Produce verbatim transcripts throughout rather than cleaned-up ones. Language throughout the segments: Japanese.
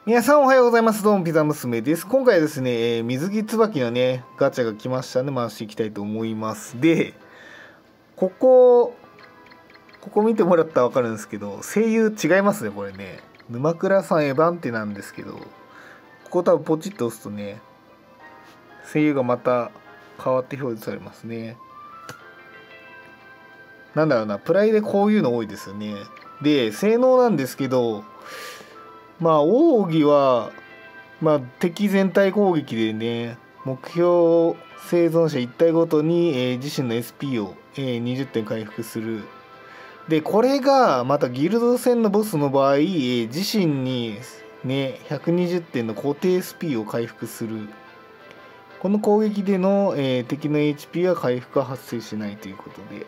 皆さんおはようございます。どうもピザ娘です。今回はですね、えー水着椿のねガチャが来ましたので回していきたいと思います。でここここ見てもらったら分かるんですけど、声優違いますね。これね沼倉さんエヴァンテなんですけど、ここ多分ポチッと押すとね声優がまた変わって表示されますね。なんだろうな、プライでこういうの多いですよね。で性能なんですけど、まあ奥義はまあ敵全体攻撃でね、目標生存者いち体ごとに、えー自身の エスピー を、えーにじゅってん回復する。でこれがまたギルド戦のボスの場合、えー自身にねひゃくにじゅってんの固定 エスピー を回復する。この攻撃での、えー敵の エイチピー は回復は発生しないということで、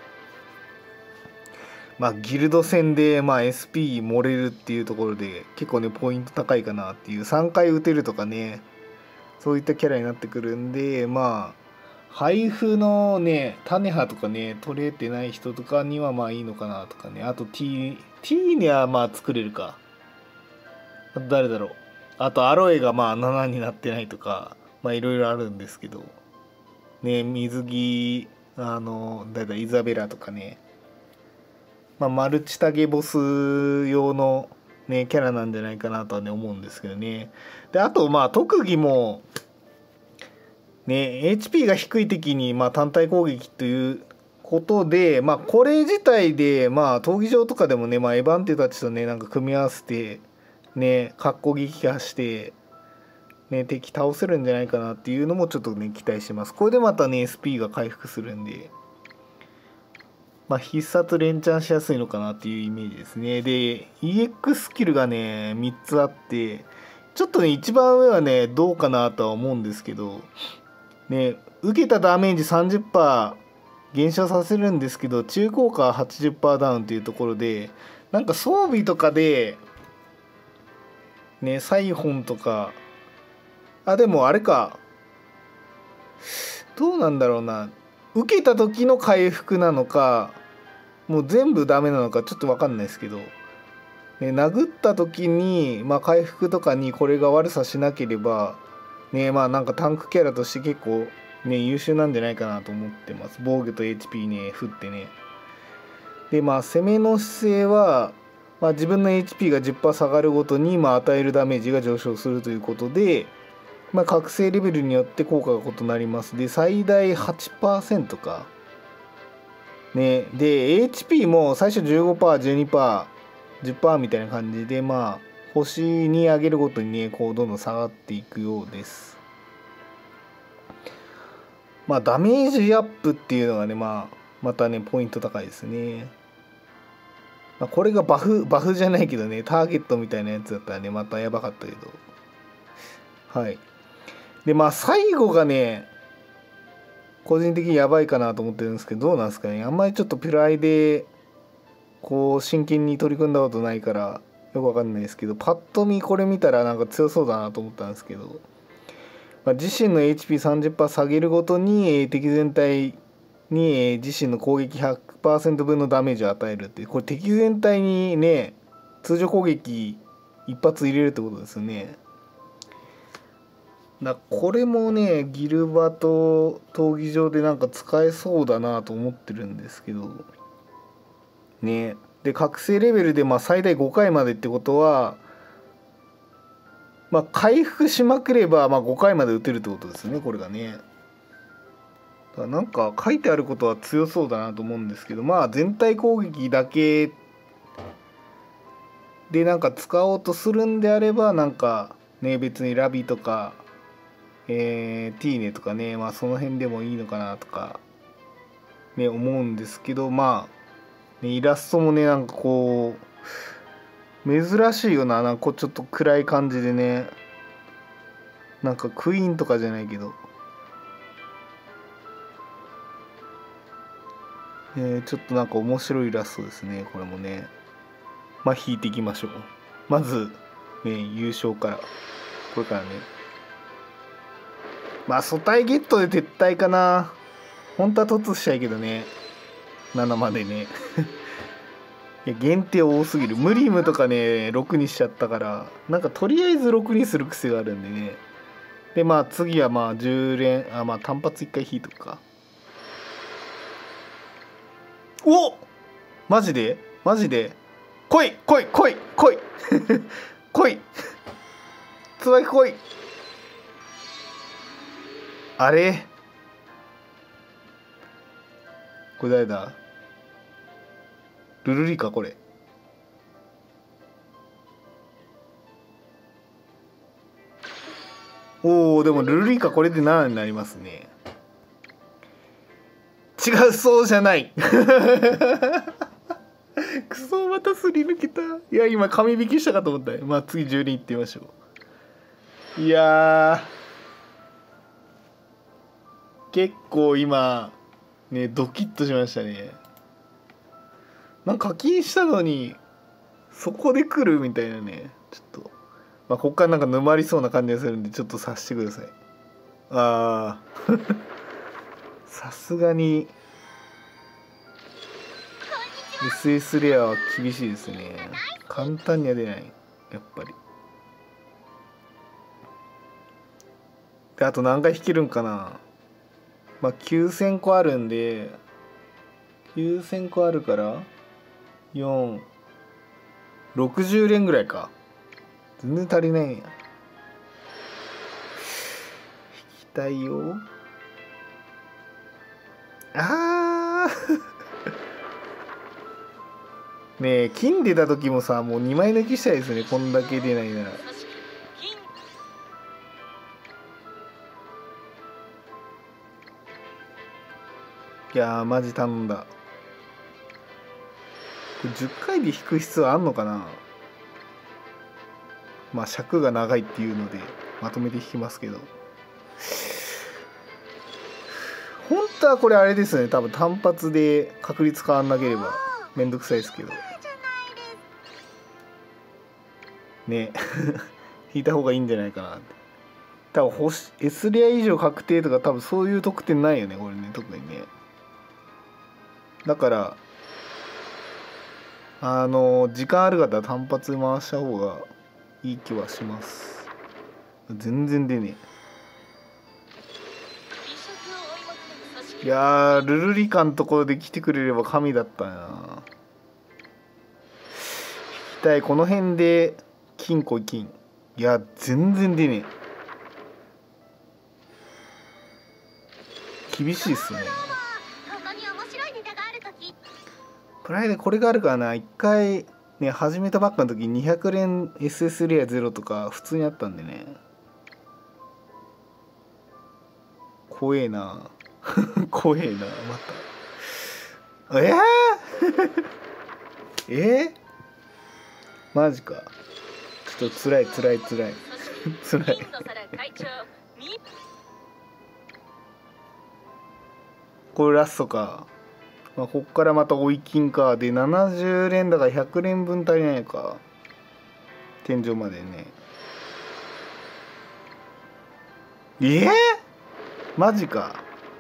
まあギルド戦で、まあ、エスピー 漏れるっていうところで結構ねポイント高いかなっていう、さんかい打てるとかね、そういったキャラになってくるんで、まあ配布のね種葉とかね取れてない人とかにはまあいいのかなとかね。あと T, T にはまあ作れるか。あと誰だろう、あとアロエがまあななになってないとか、まあいろいろあるんですけどね。水着あの誰だイザベラとかね、まあ、マルチタゲボス用のねキャラなんじゃないかなとはね思うんですけどね。であとまあ特技もね エイチピー が低い敵にまあ単体攻撃ということで、まあこれ自体でまあ闘技場とかでもね、まあ、エヴァンテたちとねなんか組み合わせてね格好撃破してね敵倒せるんじゃないかなっていうのもちょっとね期待してます。これでまたね エスピー が回復するんで、まあ、必殺連チャンしやすいのかなっていうイメージですね。で イーエックス スキルがねみっつあって、ちょっとね一番上はねどうかなとは思うんですけどね、受けたダメージ さんじゅっパーセント 減少させるんですけど中効果は はちじゅっパーセント ダウンというところで、なんか装備とかでねサイホンとか、あでもあれか、どうなんだろうな、受けた時の回復なのかもう全部ダメなのかちょっと分かんないですけど、ね、殴った時に、まあ、回復とかにこれが悪さしなければね、まあなんかタンクキャラとして結構ね優秀なんじゃないかなと思ってます。防御と エイチピー ね振ってね。でまあ攻めの姿勢は、まあ、自分の エイチピー が じゅっパーセント 下がるごとに、まあ、与えるダメージが上昇するということで、まあ、覚醒レベルによって効果が異なります。で最大 はちパーセント かね。で エイチピー も最初 じゅうごパーセント、じゅうにパーセント、じゅっパーセント みたいな感じで、まあ星に上げるごとにねこうどんどん下がっていくようです。まあダメージアップっていうのがね、まあまたねポイント高いですね。まあ、これがバフバフじゃないけどね、ターゲットみたいなやつだったらねまたやばかったけど、はい。でまあ最後がね個人的にやばいかなと思ってるんですけど、どうなんですかね。あんまりちょっとプライでこう真剣に取り組んだことないからよくわかんないですけど、パッと見これ見たらなんか強そうだなと思ったんですけど、まあ、自身の エイチピーさんじゅっパーセント 下げるごとに敵全体に自身の攻撃 ひゃくパーセント 分のダメージを与えるって、これ敵全体にね通常攻撃一発入れるってことですよね。だこれもねギルバと闘技場でなんか使えそうだなと思ってるんですけどね。で覚醒レベルでまあ最大ごかいまでってことは、まあ回復しまくればまあごかいまで打てるってことですね、これがね。だからなんか書いてあることは強そうだなと思うんですけど、まあ全体攻撃だけでなんか使おうとするんであれば、なんかね別にラビとか、えー、ティーネとかね、まあその辺でもいいのかなとかね思うんですけど、まあ、ね、イラストもねなんかこう珍しいよな、なんかちょっと暗い感じでね、なんかクイーンとかじゃないけど、えー、ちょっとなんか面白いイラストですね、これもね。まあ引いていきましょう。まずね優勝から、これからね、まあ素体ゲットで撤退かな。本当は突しちゃいけどね、ななまでねいや限定多すぎる。ムリムとかねろくにしちゃったから、なんかとりあえずろくにする癖があるんでね。でまあ次はまあじゅう連、あまあ単発いっかい引いとくか。おマジでマジで来い来い来い来い来いつばき来い。あれこれ誰だ。ルルリかこれ。おおでもルルリかこれでななになりますね。違うそうじゃないクソまたすり抜けた。いや今紙引きしたかと思った。まあ次じゅう連いってみましょう。いや結構今ねドキッとしましたね。なんか課金したのにそこで来るみたいなね。ちょっとまあこっからなんか沼りそうな感じがするんでちょっと察してください。ああさすがに エスエス レアは厳しいですね。簡単には出ないやっぱり。であと何回引けるんかな。まあきゅうせんこあるんできゅうせんこあるからよんろくじゅう連ぐらいか。全然足りないんや。引きたいよ。あーねえ金出た時もさもうにまい抜きしたいですね。こんだけ出ないなら。いやーマジ頼んだ。これじゅっかいで引く必要あんのかな。まあ尺が長いっていうのでまとめて引きますけど、本当はこれあれですね。多分単発で確率変わんなければめんどくさいですけどね引いた方がいいんじゃないかなって。多分星 S レア以上確定とか多分そういう得点ないよねこれね。特にね。だからあの時間ある方は単発回した方がいい気はします。全然出ねえ。いやールルリカのところで来てくれれば神だったな。引きたい。この辺で金来い金。いや全然出ねえ。厳しいっすね。プライでこれがあるからな。一回ね始めたばっかの時にひゃく連 エスエス レアゼロとか普通にあったんでね。怖えな怖えなまた。えー、えー、マジか。ちょっとつらいつらいつらいつらいこれラストか。まあ、こっからまた追い金か。でななじゅう連だからひゃく連分足りないか天井までね。えー、マジか。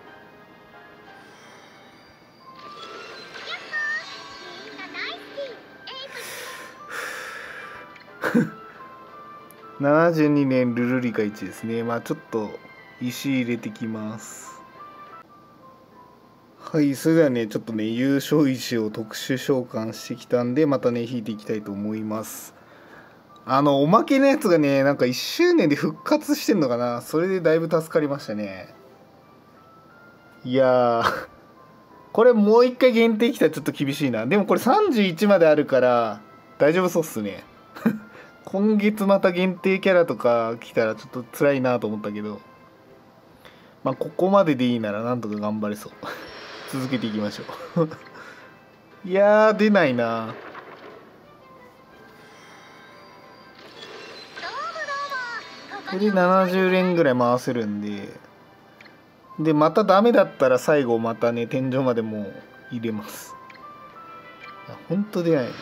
ななじゅうに連ルルリカいちですね。まあちょっと石入れてきます。はい、それではねちょっとね優勝石を特殊召喚してきたんでまたね引いていきたいと思います。あのおまけのやつがねなんかいっしゅう年で復活してんのかな。それでだいぶ助かりましたね。いやーこれもう一回限定きたらちょっと厳しいな。でもこれさんじゅういちまであるから大丈夫そうっすね今月また限定キャラとか来たらちょっと辛いなと思ったけど、まあここまででいいならなんとか頑張れそう続けていきましょういやー出ないな。これでななじゅう連ぐらい回せるんで、でまたダメだったら最後またね天井までもう入れます。いやほんと出ない。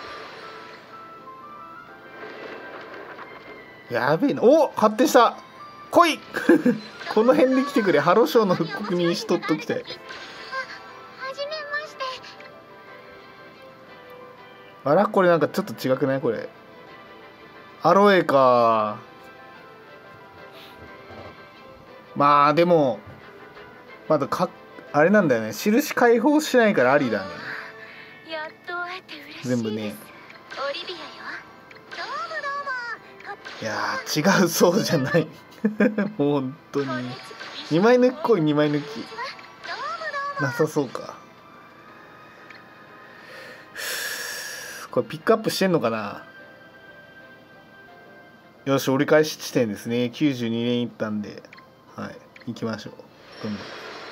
やべえな。お発展した来いこの辺で来てくれ。ハロショーの復刻にしとっときたい。 あらこれなんかちょっと違くないこれ。アロエか。まあでもまだかあれなんだよね、印解放しないからありだね。 やっと会えて嬉しいです。 全部ね。 オリビアよ。どうもどうも。 いやー違う、そうじゃないもう本当ににまい抜きこい、にまい抜きなさそうか。これピックアップしてんのかな。よし折り返し地点ですね。きゅうじゅうにれんいったんで、はい行きましょう。どんどん。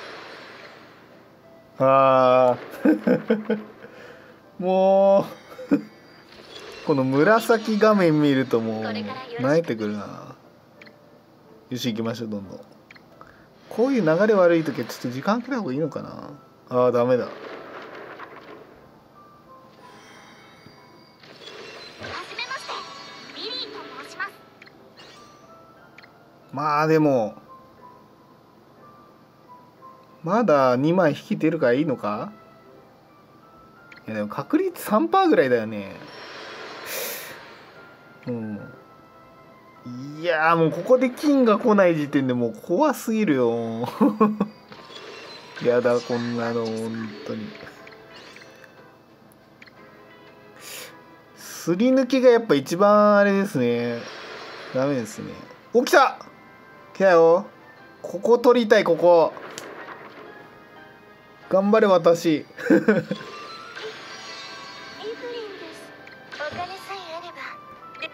あーもうこの紫画面見るともう慣れてくるな。よし行きましょうどんどん。こういう流れ悪い時はちょっと時間空けた方がいいのかな。あーダメだ。 はじめまして、ビリーと申します。 まあでもまだにまい引き出るからいいのか。いやでも確率 さんパーセント ぐらいだよね。うんいやーもうここで金が来ない時点でもう怖すぎるよやだこんなの本当に。すり抜きがやっぱ一番あれですね。ダメですね。お来た来たよ。ここ取りたい。ここ頑張れ私エブリンです。お金さえあれば。で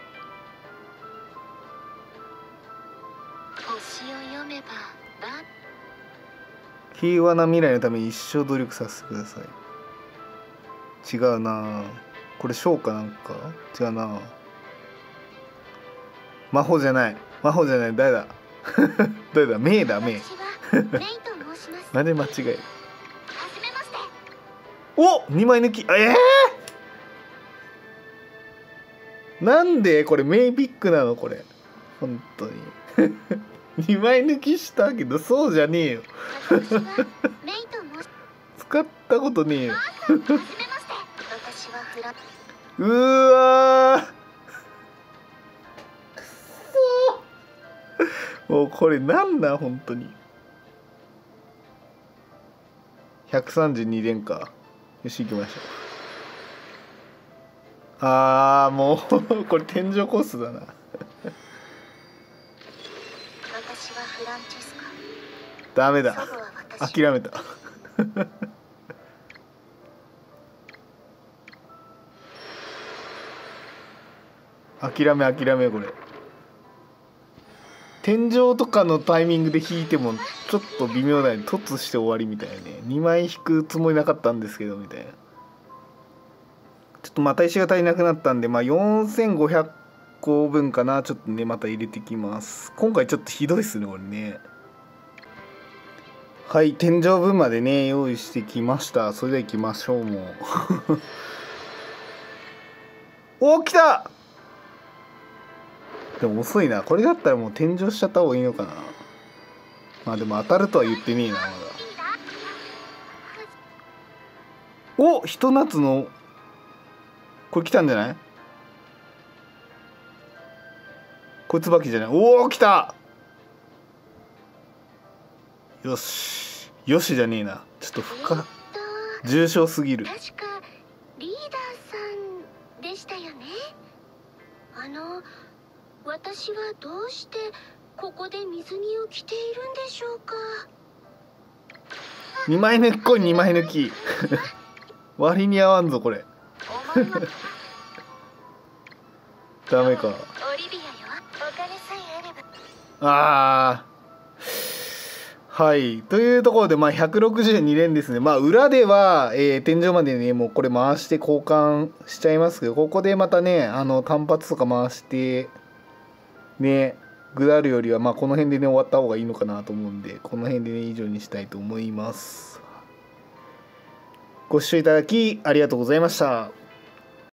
星を読めばば。 平和な未来のために一生努力させてください。違うなこれ翔かなんか違うな。魔法じゃない魔法じゃない。誰だ誰だメイだメイ私はメイと申します。 なんで間違える。 はじめまして。 おにまい抜き。えー、なんでこれメイピックなのこれ本当ににまい抜きしたけどそうじゃねえよ私はメイと申し使ったことねえよはじめまして。私はフラうーわーくそもうこれなんなん本当に。ひゃくさんじゅうにれんか。よし行きましょう。あーもうこれ天井コースだな私はフランチェスカ。 ダメだ祖母は私。 諦めた諦め諦め。これ天井とかのタイミングで引いてもちょっと微妙だね。突して終わりみたいなね。にまい引くつもりなかったんですけどみたいな。ちょっとまた石が足りなくなったんで、まあよんせんごひゃくこぶんかな。ちょっとねまた入れてきます。今回ちょっとひどいっすねこれね。はい天井分までね用意してきました。それでは行きましょう。もうお来た。でも遅いな。これだったらもう天井しちゃった方がいいのかな。まあでも当たるとは言ってねえなまだ。おひと夏のこれ来たんじゃない。これ椿じゃない。おお来た。よしよしじゃねえな。ちょっと深重症すぎる。 確かリーダーさんでしたよね。あの私はどうしてここで水着を着ているんでしょうか。 にまい抜きこいにまい抜き割に合わんぞこれお前はダメか。 オリビアよ。お金さえあれば。 あーはいというところでまあひゃくろくじゅうにれんですね。まあ裏では、えー、天井までねもうこれ回して交換しちゃいますけど、ここでまたねあの単発とか回してね下るよりはまあこの辺でね終わった方がいいのかなと思うんで、この辺でね以上にしたいと思います。ご視聴いただきありがとうございました。